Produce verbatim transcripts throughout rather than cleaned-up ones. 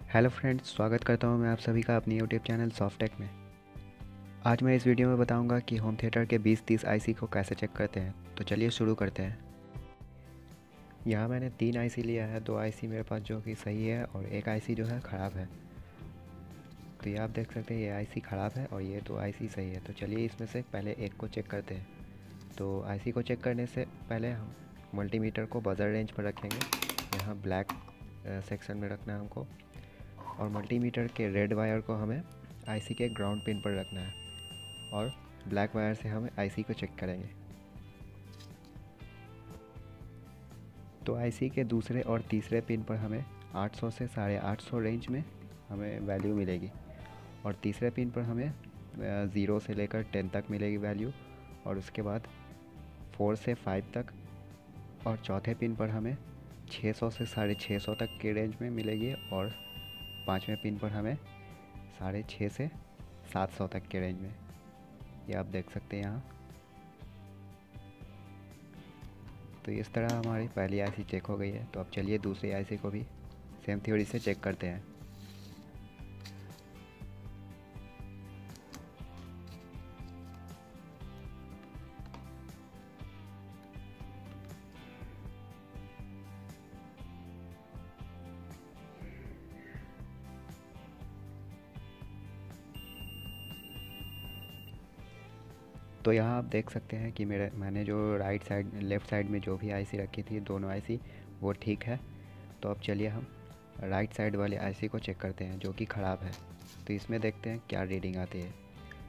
Hello friends, स्वागत करता हूं मैं आप सभी का अपनी यूट्यूब चैनल सॉफ्टेक में। आज मैं इस वीडियो में बताऊंगा कि होम थिएटर के बीस तीस आईसी को कैसे चेक करते हैं। तो चलिए शुरू करते हैं। यहाँ मैंने तीन आईसी लिया है। दो आईसी मेरे पास जो कि सही है और एक आईसी जो है ख़राब है। तो ये आप देख सकते हैं, ये आईसी ख़राब है और ये दो आईसी सही है। तो चलिए इसमें से पहले एक को चेक करते हैं। तो आईसी को चेक करने से पहले हम मल्टीमीटर को बजर रेंज पर रखेंगे। यहाँ ब्लैक सेक्शन में रखना है हमको, और मल्टीमीटर के रेड वायर को हमें आईसी के ग्राउंड पिन पर रखना है, और ब्लैक वायर से हम आईसी को चेक करेंगे। तो आईसी के दूसरे और तीसरे पिन पर हमें आठ सौ से साढ़े आठ सौ रेंज में हमें वैल्यू मिलेगी, और तीसरे पिन पर हमें ज़ीरो से लेकर टेन तक मिलेगी वैल्यू, और उसके बाद फोर से फाइव तक, और चौथे पिन पर हमें छः सौ से साढ़े छः सौ तक की रेंज में मिलेगी, और पाँचवें पिन पर हमें साढ़े छः से सात सौ तक के रेंज में। ये आप देख सकते हैं यहाँ। तो इस तरह हमारी पहली आईसी चेक हो गई है। तो अब चलिए दूसरी आईसी को भी सेम थ्योरी से चेक करते हैं। तो यहाँ आप देख सकते हैं कि मेरे मैंने जो राइट साइड लेफ़्ट साइड में जो भी आईसी रखी थी, दोनों आईसी वो ठीक है। तो अब चलिए हम राइट साइड वाले आईसी को चेक करते हैं जो कि ख़राब है। तो इसमें देखते हैं क्या रीडिंग आती है।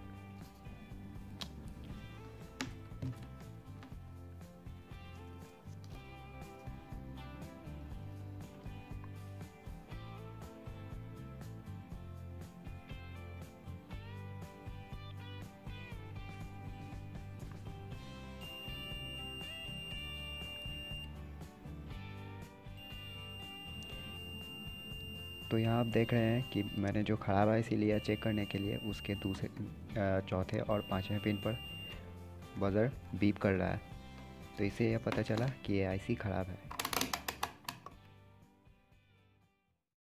तो यहाँ आप देख रहे हैं कि मैंने जो ख़राब आईसी लिया चेक करने के लिए, उसके दूसरे चौथे और पाँचवें पिन पर बज़र बीप कर रहा है। तो इससे यह पता चला कि ये आईसी ख़राब है।